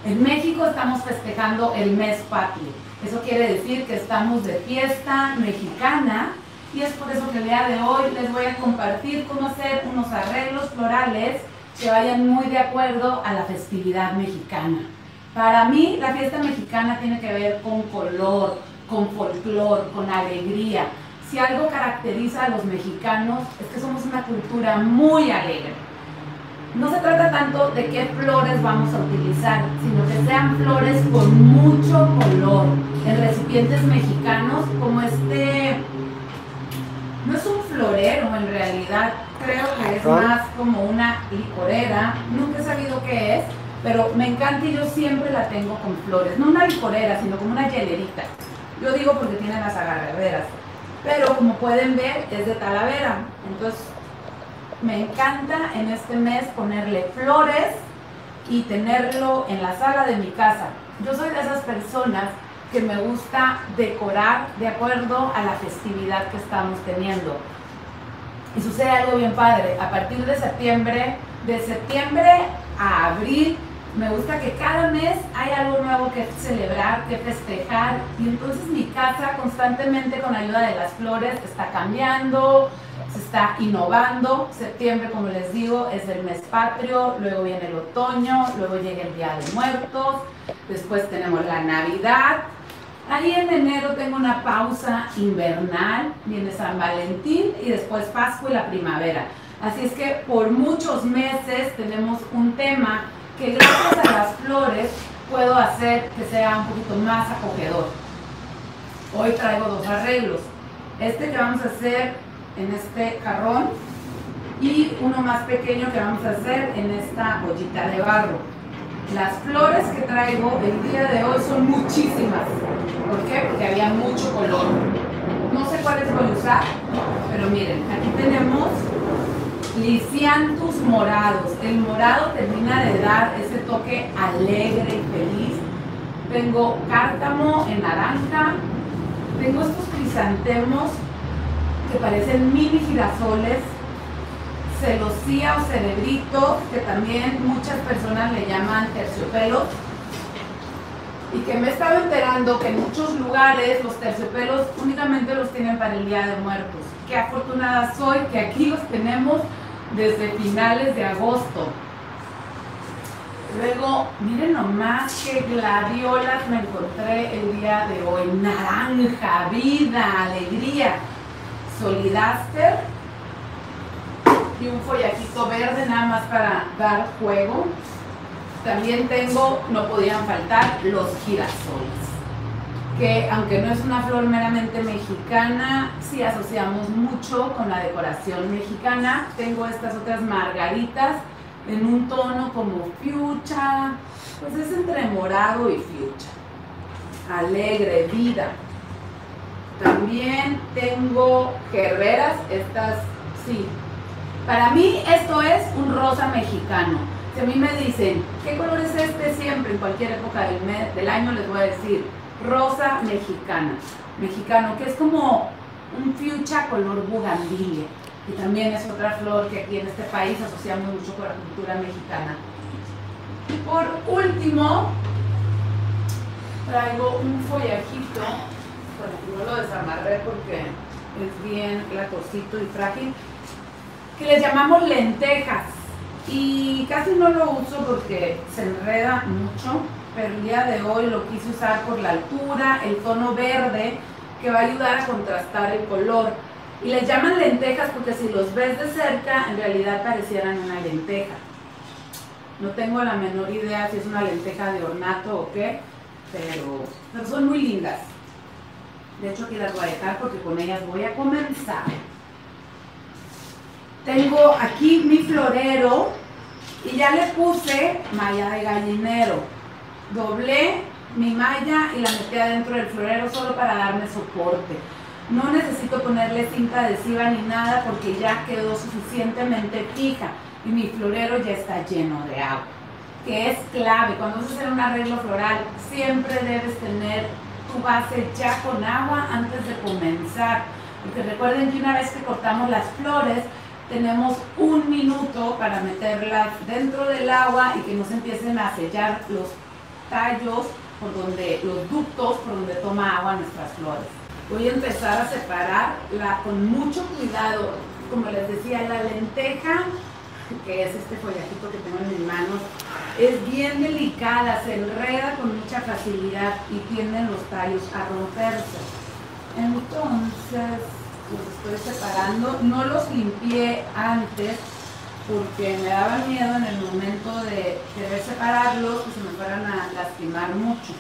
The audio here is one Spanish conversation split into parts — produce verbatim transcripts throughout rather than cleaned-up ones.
En México estamos festejando el mes patrio. Eso quiere decir que estamos de fiesta mexicana y es por eso que el día de hoy les voy a compartir cómo hacer unos arreglos florales que vayan muy de acuerdo a la festividad mexicana. Para mí, la fiesta mexicana tiene que ver con color, con folclor, con alegría. Si algo caracteriza a los mexicanos es que somos una cultura muy alegre. No se trata tanto de qué flores vamos a utilizar, sino que sean flores con mucho color. En recipientes mexicanos, como este, no es un florero en realidad, creo que es más como una licorera, nunca he sabido qué es, pero me encanta y yo siempre la tengo con flores. No una licorera, sino como una hielerita. Yo digo porque tiene las agarraderas, pero como pueden ver es de Talavera. Entonces me encanta en este mes ponerle flores y tenerlo en la sala de mi casa. Yo soy de esas personas que me gusta decorar de acuerdo a la festividad que estamos teniendo. Y sucede algo bien padre. A partir de septiembre, de septiembre a abril, me gusta que cada mes hay algo nuevo que celebrar, que festejar, y entonces mi casa constantemente con ayuda de las flores está cambiando, se está innovando. Septiembre, como les digo, es el mes patrio, luego viene el otoño, luego llega el Día de Muertos, después tenemos la Navidad. Ahí en enero tengo una pausa invernal, viene San Valentín y después Pascua y la primavera. Así es que por muchos meses tenemos un tema que gracias a las flores puedo hacer que sea un poquito más acogedor. Hoy traigo dos arreglos. Este que vamos a hacer en este jarrón y uno más pequeño que vamos a hacer en esta ollita de barro. Las flores que traigo el día de hoy son muchísimas. ¿Por qué? Porque había mucho color. No sé cuáles voy a usar, pero miren, aquí tenemos Lisianthus morados. El morado termina de dar ese toque alegre y feliz. Tengo cártamo en naranja. Tengo estos crisantemos que parecen mini girasoles. Celosía o cerebrito, que también muchas personas le llaman terciopelo. Y que me he estado enterando que en muchos lugares los terciopelos únicamente los tienen para el Día de Muertos. Qué afortunada soy que aquí los tenemos desde finales de agosto. Luego, miren nomás qué gladiolas me encontré el día de hoy. Naranja, vida, alegría. Solidaster y un follajito verde nada más para dar juego. También tengo, no podían faltar, los girasoles, que aunque no es una flor meramente mexicana, sí asociamos mucho con la decoración mexicana. Tengo estas otras margaritas en un tono como fuchsia, pues es entre morado y fuchsia. Alegre, vida. También tengo guerreras, estas sí. Para mí esto es un rosa mexicano. Si a mí me dicen, ¿qué color es este? Siempre, en cualquier época del, mes, del año les voy a decir, rosa mexicana. Mexicano, que es como un fuchsia color bugambilia. Y también es otra flor que aquí en este país asociamos mucho con la cultura mexicana. Y por último, traigo un follajito. Bueno, no lo desamarré porque es bien lacosito y frágil, que les llamamos lentejas. Y casi no lo uso porque se enreda mucho, pero el día de hoy lo quise usar por la altura, el tono verde, que va a ayudar a contrastar el color. Y les llaman lentejas porque si los ves de cerca, en realidad parecieran una lenteja. No tengo la menor idea si es una lenteja de ornato o qué, pero, pero son muy lindas. De hecho, aquí las voy a dejar porque con ellas voy a comenzar. Tengo aquí mi florero y ya le puse malla de gallinero. Doblé mi malla y la metí adentro del florero solo para darme soporte. No necesito ponerle cinta adhesiva ni nada porque ya quedó suficientemente fija y mi florero ya está lleno de agua, que es clave. Cuando vas a hacer un arreglo floral siempre debes tener tu base ya con agua antes de comenzar, porque recuerden que una vez que cortamos las flores tenemos un minuto para meterlas dentro del agua y que no se empiecen a sellar los tallos, por donde, los ductos por donde toma agua nuestras flores. Voy a empezar a separarla con mucho cuidado. Como les decía, la lenteja, que es este follajito que tengo en mis manos, es bien delicada, se enreda con mucha facilidad y tienden los tallos a romperse. Entonces los estoy separando, no los limpié antes porque me daba miedo en el momento de querer separarlos que se me fueran a lastimar mucho.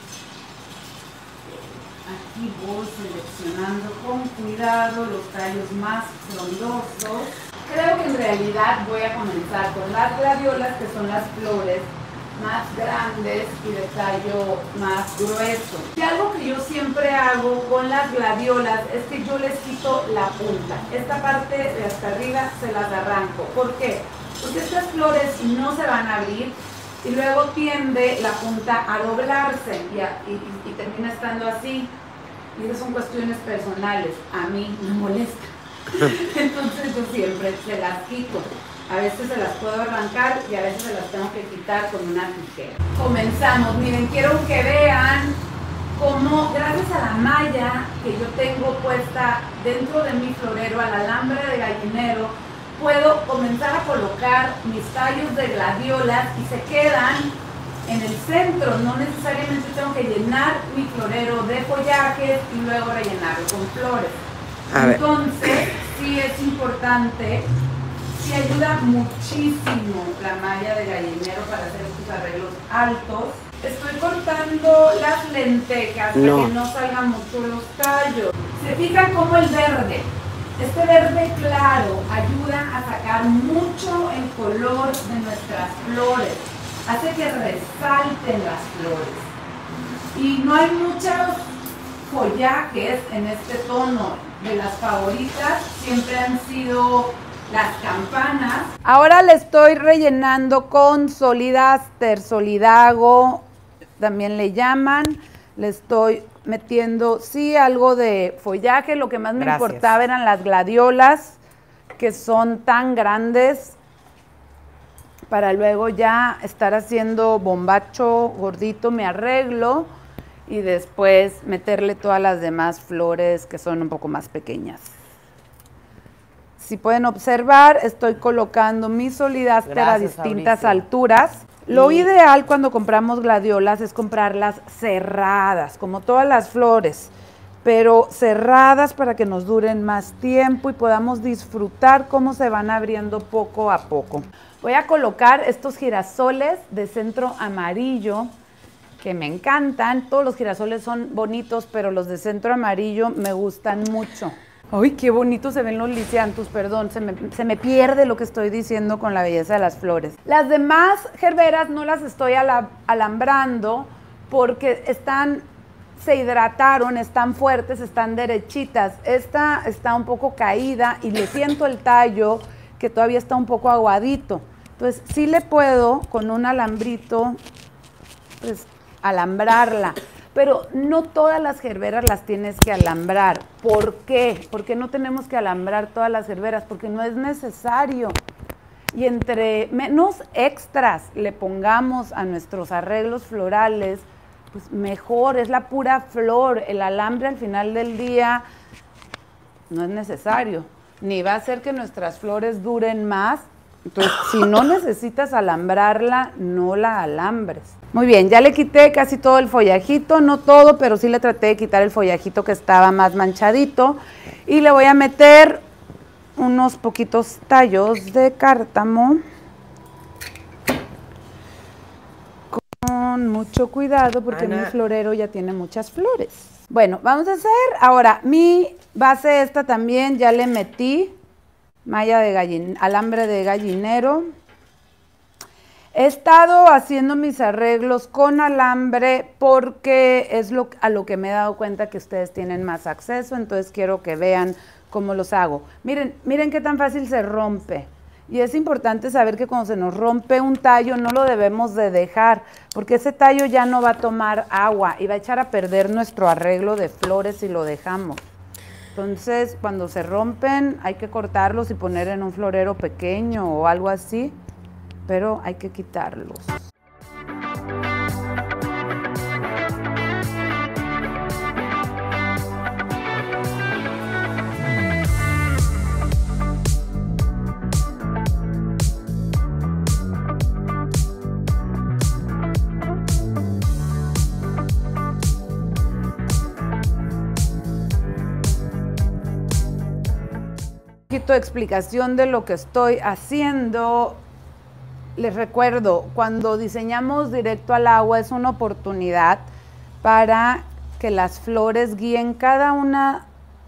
Aquí voy seleccionando con cuidado los tallos más frondosos. Creo que en realidad voy a comenzar con las gladiolas, que son las flores más grandes y de tallo más grueso. Y algo que yo siempre hago con las gladiolas es que yo les quito la punta. Esta parte de hasta arriba se las arranco. ¿Por qué? Porque estas flores no se van a abrir y luego tiende la punta a doblarse y, a, y, y termina estando así. Y esas son cuestiones personales, a mí me molesta. Entonces yo siempre se las quito. A veces se las puedo arrancar y a veces se las tengo que quitar con una tijera. Comenzamos. Miren, quiero que vean cómo gracias a la malla que yo tengo puesta dentro de mi florero, al alambre de gallinero, puedo comenzar a colocar mis tallos de gladiolas y se quedan en el centro. No necesariamente tengo que llenar mi florero de follajes y luego rellenarlo con flores. Entonces, sí es importante, sí ayuda muchísimo la malla de gallinero para hacer estos arreglos altos. Estoy cortando las lentejas no. para que no salgan mucho los tallos. Se fijan como el verde, este verde claro ayuda a sacar mucho el color de nuestras flores, hace que resalten las flores. Y no hay muchos follajes en este tono. De las favoritas siempre han sido las campanas. Ahora le estoy rellenando con Solidaster, Solidago, también le llaman. Le estoy metiendo, sí, algo de follaje. Lo que más me Gracias. importaba eran las gladiolas, que son tan grandes, para luego ya estar haciendo bombacho gordito, me arreglo. Y después meterle todas las demás flores que son un poco más pequeñas. Si pueden observar, estoy colocando mi Solidaster Gracias, a distintas Fabricio. alturas. Lo y... ideal cuando compramos gladiolas es comprarlas cerradas, como todas las flores, pero cerradas para que nos duren más tiempo y podamos disfrutar cómo se van abriendo poco a poco. Voy a colocar estos girasoles de centro amarillo, que me encantan. Todos los girasoles son bonitos, pero los de centro amarillo me gustan mucho. ¡Ay, qué bonitos se ven los lisianthus! Perdón, se me, se me pierde lo que estoy diciendo con la belleza de las flores. Las demás gerberas no las estoy ala, alambrando porque están, se hidrataron, están fuertes, están derechitas. Esta está un poco caída y le siento el tallo que todavía está un poco aguadito. Entonces, sí le puedo, con un alambrito, pues, alambrarla, pero no todas las gerberas las tienes que alambrar. ¿Por qué? Porque no tenemos que alambrar todas las gerberas, porque no es necesario. Y entre menos extras le pongamos a nuestros arreglos florales, pues mejor, es la pura flor. El alambre al final del día no es necesario, ni va a hacer que nuestras flores duren más. Entonces, si no necesitas alambrarla, no la alambres. Muy bien, ya le quité casi todo el follajito, no todo, pero sí le traté de quitar el follajito que estaba más manchadito. Y le voy a meter unos poquitos tallos de cártamo. Con mucho cuidado porque Ana. mi florero ya tiene muchas flores. Bueno, vamos a hacer ahora mi base esta también, ya le metí malla de gallin, alambre de gallinero. He estado haciendo mis arreglos con alambre porque es lo, a lo que me he dado cuenta que ustedes tienen más acceso, entonces quiero que vean cómo los hago. Miren, miren qué tan fácil se rompe. Y es importante saber que cuando se nos rompe un tallo no lo debemos de dejar, porque ese tallo ya no va a tomar agua y va a echar a perder nuestro arreglo de flores si lo dejamos. Entonces, cuando se rompen hay que cortarlos y poner en un florero pequeño o algo así, pero hay que quitarlos. poquito de explicación de lo que estoy haciendo. Les recuerdo, cuando diseñamos directo al agua es una oportunidad para que las flores guíen cada una,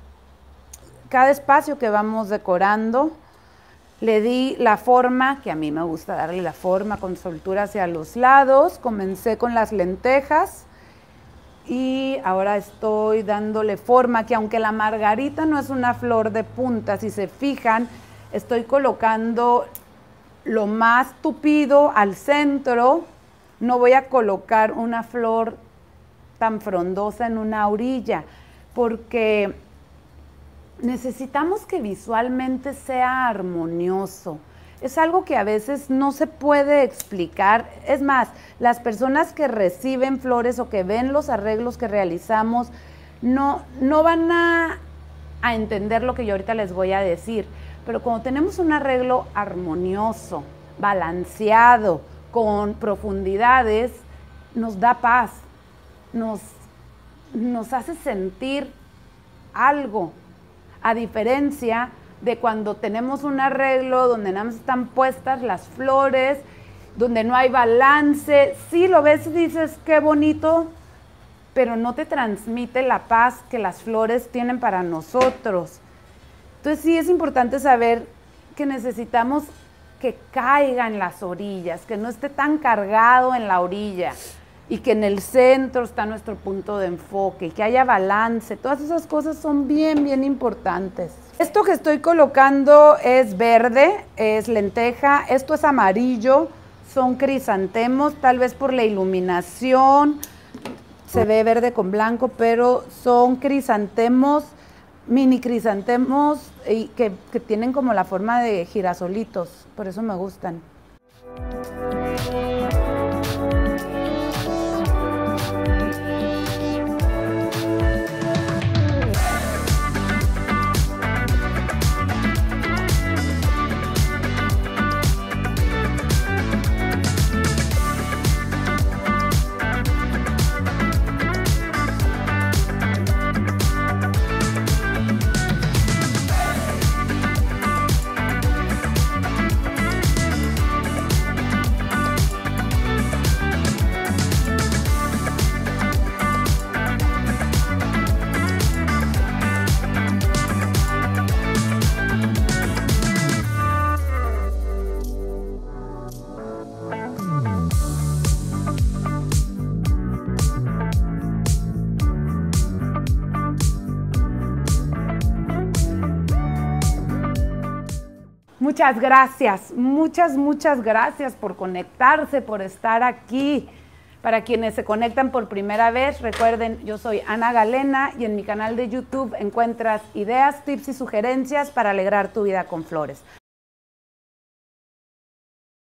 cada espacio que vamos decorando. Le di la forma, que a mí me gusta darle la forma con soltura hacia los lados. Comencé con las lentejas y ahora estoy dándole forma, que aunque la margarita no es una flor de punta, si se fijan, estoy colocando lo más tupido al centro. No voy a colocar una flor tan frondosa en una orilla, porque necesitamos que visualmente sea armonioso. Es algo que a veces no se puede explicar. Es más, las personas que reciben flores o que ven los arreglos que realizamos no, no van a, a entender lo que yo ahorita les voy a decir. Pero cuando tenemos un arreglo armonioso, balanceado, con profundidades, nos da paz, nos, nos hace sentir algo. A diferencia de cuando tenemos un arreglo donde nada más están puestas las flores, donde no hay balance, sí lo ves y dices qué bonito, pero no te transmite la paz que las flores tienen para nosotros. Entonces sí es importante saber que necesitamos que caiga en las orillas, que no esté tan cargado en la orilla, y que en el centro está nuestro punto de enfoque, y que haya balance. Todas esas cosas son bien, bien importantes. Esto que estoy colocando es verde, es lenteja, esto es amarillo, son crisantemos, tal vez por la iluminación se ve verde con blanco, pero son crisantemos, mini crisantemos, y que, que tienen como la forma de girasolitos, por eso me gustan. Muchas gracias, muchas, muchas gracias por conectarse, por estar aquí. Para quienes se conectan por primera vez, recuerden, yo soy Ana Galena y en mi canal de YouTube encuentras ideas, tips y sugerencias para alegrar tu vida con flores.